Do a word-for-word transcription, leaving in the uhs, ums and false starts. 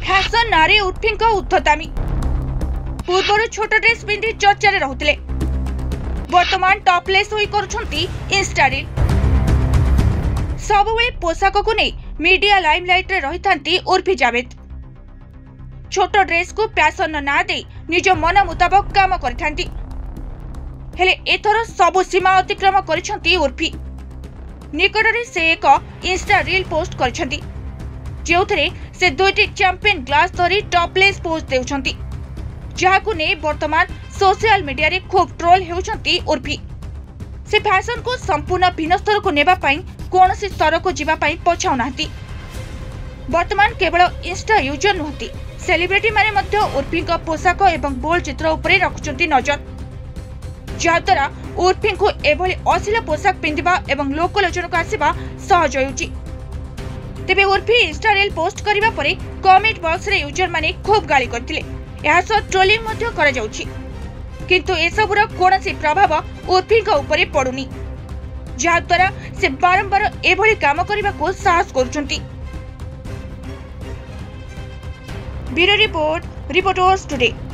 Fashion नारे उर्फी उद्धतामी पूर्वर छोट dress पिंधि चर्चा रहुतिले वर्तमान टॉपलेस होई करूछंती इंस्टा रील। सबुबेले पोशाक को नहीं मीडिया लाइमलाइट रे रहिथांती उर्फी जावेद। छोट ड्रेस को फैशन ना दे निज मन मुताबक काम करिथांती। हेले एथर सबु सीमा अतिक्रम करिछंती उर्फी। निकटरे से एक इंस्टा रील पोस्ट करिछंती जेउथरे से दुईटी चैंपियन ग्लास धरी टॉपलेस पोज देउछंती, जहाकु ने वर्तमान सोशल मीडिया रे खूब ट्रोल हेउछंती उर्फी। से फैशन को संपूर्ण भिन्न स्तर को नेबा पई कोनोसी स्तर को जीवा पई पछाउ नाहंती। वर्तमान केवल इंस्टा यूजर नुहंती, सेलिब्रिटी माने मध्य उर्फी को पोशाक एवं बोल्ड चित्र उपरे रखुछंती नजर, जहाद्वारा उर्फी को एभली अश्लील पोशाक पिंधिबा एवं लोकलोचन को आसीबा सहज होउची। तेबे उर्फी इंस्टा रील पोस्ट करिबा परे कमेंट बॉक्स रे यूजर माने खूब गाली करथिले। एहा सो ट्रोलिंग मध्य करा जाउची, किंतु एसबुर कोनोसी प्रभाव उर्फी को उपरे पडुनी, जहाद्वारा से बारंबार एभली काम करिबा को साहस करूछंती। Bureau report, reporters today.